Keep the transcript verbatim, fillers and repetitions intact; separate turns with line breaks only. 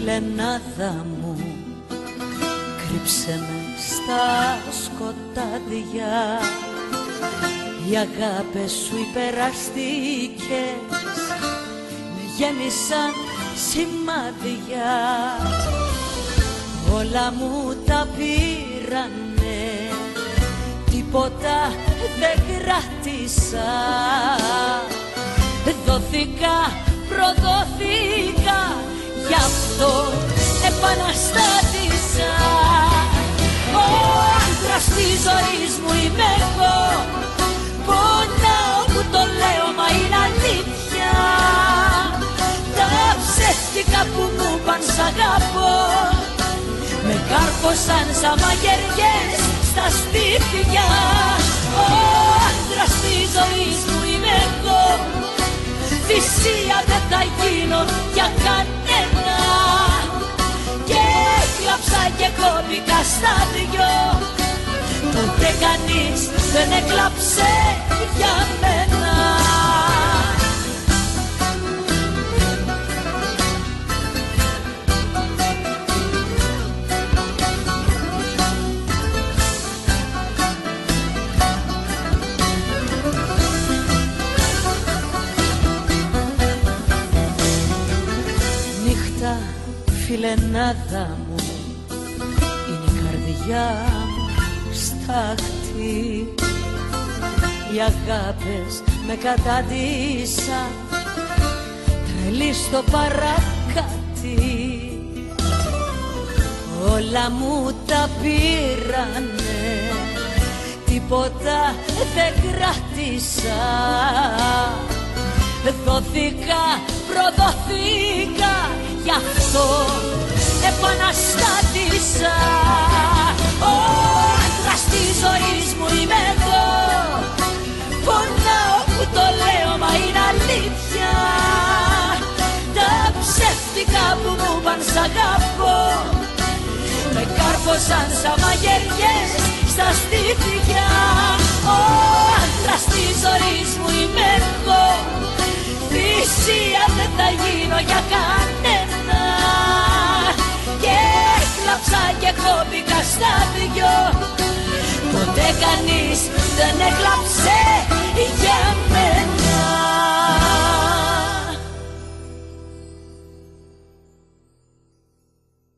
φιλενάδα μου, κρύψε με στα σκοτάδια. Οι αγάπες σου υπεραστικές με γέμισαν σημάδια. Όλα μου τα πήρανε, τίποτα δεν κράτησα. Δόθηκα, προδόθηκα, γι' αυτό επαναστάτησα. Ο άντρας της ζωής μου είμαι εγώ. Πονάω που το λέω, μα είναι αλήθεια. Τα ψεύτικα που μου παν σ' αγαπώ με κάρφωσαν σαν μαγειριές στα στήθια. Ο άντρας της ζωής μου είμαι εγώ. Θυσία δεν θα γίνω για κανένα. Και έκλαψα και κόπηκα στα δυο. Ποτέ κανείς δεν έκλαψε για μένα. Νύχτα φιλενάδα μου, είναι η καρδιά μου στάχτη. Οι αγάπες με κατάντησαν τρελή στο παρακάτι. Όλα μου τα πήρανε, τίποτα δεν κράτησα. Δόθηκα, προδόθηκα, γι' αυτό επαναστάτησα. Ο άντρας της ζωής μου είμαι εγώ. Πονάω που το λέω, μα είναι αλήθεια. Τα ψεύτικα που μου παν σ' αγαπώ με κάρφωσαν σαν μαγειριές στα στήθια. Ο άντρας της ζωής μου είμαι εγώ. Θυσία δεν θα γίνω για κανένα. Και έκλαψα και κόπηκα στα δυο. Ποτέ κανείς δεν έκλαψε για μένα.